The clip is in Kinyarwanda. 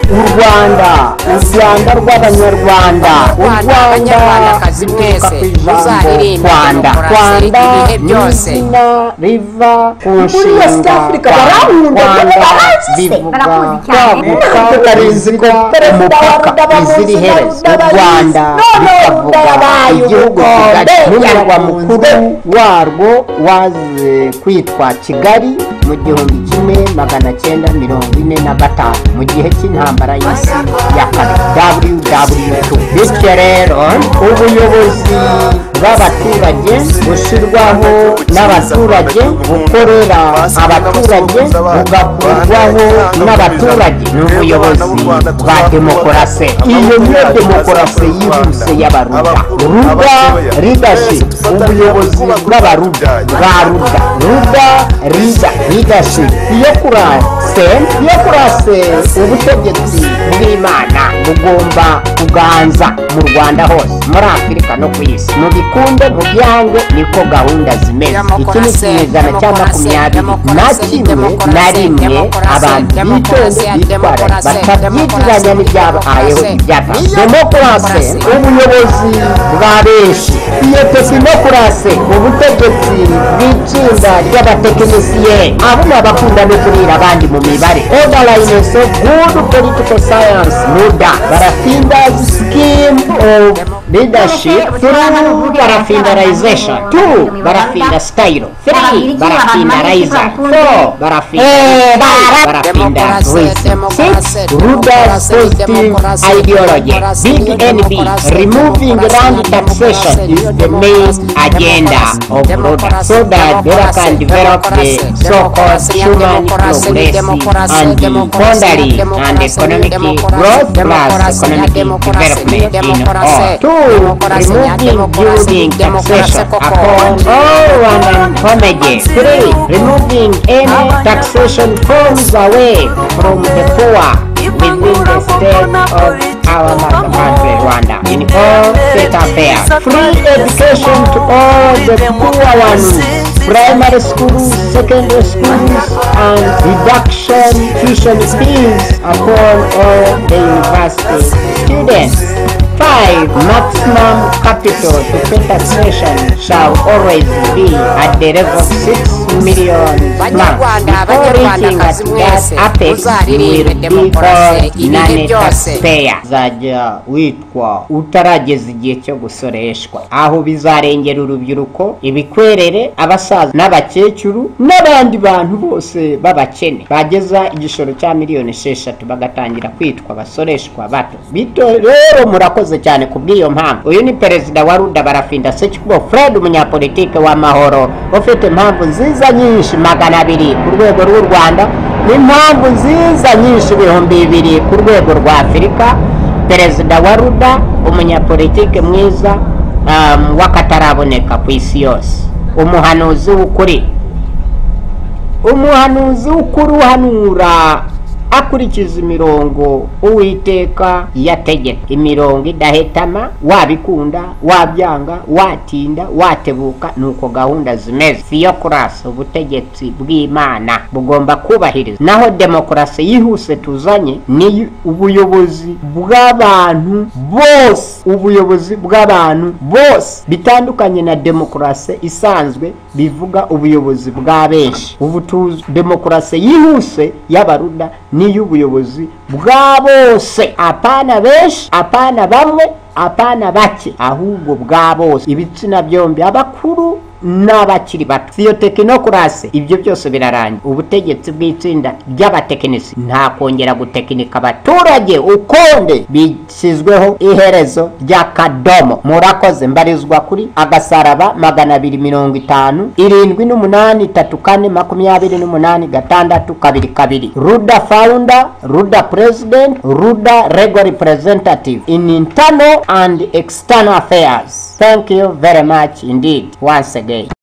u Rwanda rw'abanyarwanda, u Rwanda abanyarwandakazi mwese muzaririmbe demokarasi ibihe byose. Riva ku nshinga Rwanda bivuga kwaguka umupaka iziri herezo. U Rwanda bikavuga igihugu Kigali n'umurwa mukuru warwo waze kwitwa Kigali mu 1945 mu gihe cy'intambara y'isi ya kabiri WW2. Bityo rero ubuyobozi bw'abaturage bushyirwaho n'abaturage, bukorera abaturage, bugakorwaho n'abaturage. Ni ubuyobozi bwa demokarasi. Iyo niyo demokarasi yihuse y'abaruda. Ruda leadership, ubuyobozi bw'abaruda bwa ruda. Ruda leadership. Iyo kurase ubutegetsi bw'Imana bugomba kuganza mu Rwanda hose, muri Afurika no ku isi. Mu bikunde mu byange niko gahunda zimeze. Iki ni ikinyejana cya 21 abantu bitonze bitwara batabyitiranya n'ibyabayeho ibyapa. Demokarasi ubuyobozi bwa benshi. Iyo tekinorasi ubutegetsi bw'itsinda ry'abatekinisiye, abo n'abakunda no kurira abandi mu mibare. Organize of good political science, NUDA. Barafinda's scheme of leadership through Barafindarization. 2. Barafinda style. 3. Barafindarizer. 4. Barafindarism. 6. Ruda's positive ideology. BNB, removing land taxation is the main agenda of Ruda, so that they can develop the so-called human progress and boundary and economic growth plus economic development in all. 2. Removing building taxation upon all Rwandan homages. 3. Removing any taxation forms away from the poor within the state of our mother country Rwanda in all state affairs. Free education to all the poor ones, primary schools, secondary schools, and reduction tuition fees upon all the university students. 5. Maximum capital to pay taxation shall always be at the level of 6 million francs. Before reaching at that apex, you will be called non-taxpayer. Zajya witwa utarageza igihe cyo gusoreshwa, aho bizarengera urubyiruko, ibikwerere, abasaza n'abakecuru n'abandi bantu bose babakene bageza igishoro cya miliyoni 6 bagatangira kwitwa basoreshwa bato. Bito rero murakoze cyane kubw'iyo mpamvu. Uyu ni perezida wa Ruda Barafinda Sekikubo Fred, umunyapolitike w'amahoro ufite impamvu nziza nyinshi 200 ku rwego rw'u Rwanda n'impamvu nziza nyinshi 200 ku rwego rwa Afurika. Perezida wa Ruda, umunyapolitike mwiza wakataraboneka ku isi yose, umuhanuzi w'ukuri, uhanura akurikiza imirongo Uwiteka yategeka, imirongo idahetama, wabikunda wabyanga, watinda watebuka, nuko gahunda zimeze. Theocracy, ubutegetsi bw'Imana bugomba kubahiriza. Naho demokarasi yihuse tuzanye ni ubuyobozi bw'abantu bose, bitandukanye na demokarasi isanzwe bivuga ubuyobozi bwa benshi. Demokarasi yihuse y'abaruda ni y'ubuyobozi bwa bose, apana benshi, apana bamwe, apana bake, ahubwo bwa bose, ibitsina byombi, abakuru n'abakiri bato. Iyo tekinorasi ibyo byose birarangiye. Ubutegetsi bw'itsinda ry'abatekinisi nta kongera gutekinika abaturage ukonde, bishyizweho iherezo ry'akadomo. Murakoze. Mbarizwa kuri agasaraba 250 78 34 28 622. Ruda founder, Ruda president, Ruda legal representative in internal and external affairs. Thank you very much indeed once again.